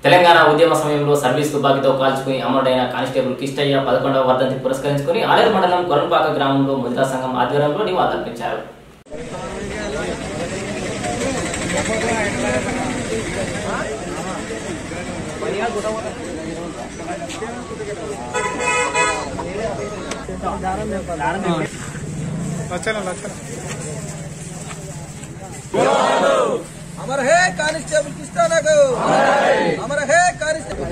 తెలంగాణ ఉద్యమ సమయంలో సర్వీస్ తుపాకీతో కాల్చుకుని అమరుడైన కానిస్టేబుల్ కిష్టయ్య 11వ వర్ధంతి పురస్కరించుకుని ఆలేరు మండలం కొరంపాక గ్రామంలో ముదితా సంఘం ఆధ్వర్యంలో నివాళులర్పించారు. अमर है कानिस्टेबल किस्टाना को अमर है कानिस्टेबल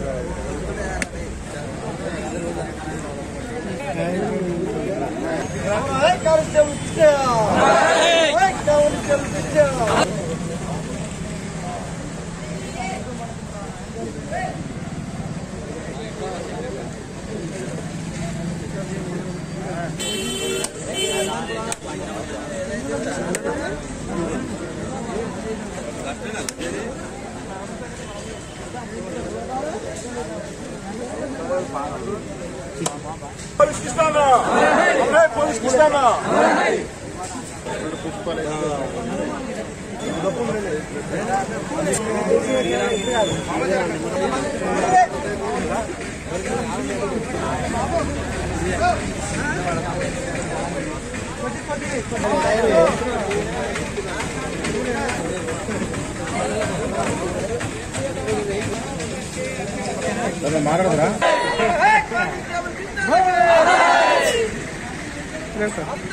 पुलिस किस्ताना हमने पुलिस किस्ताना मारा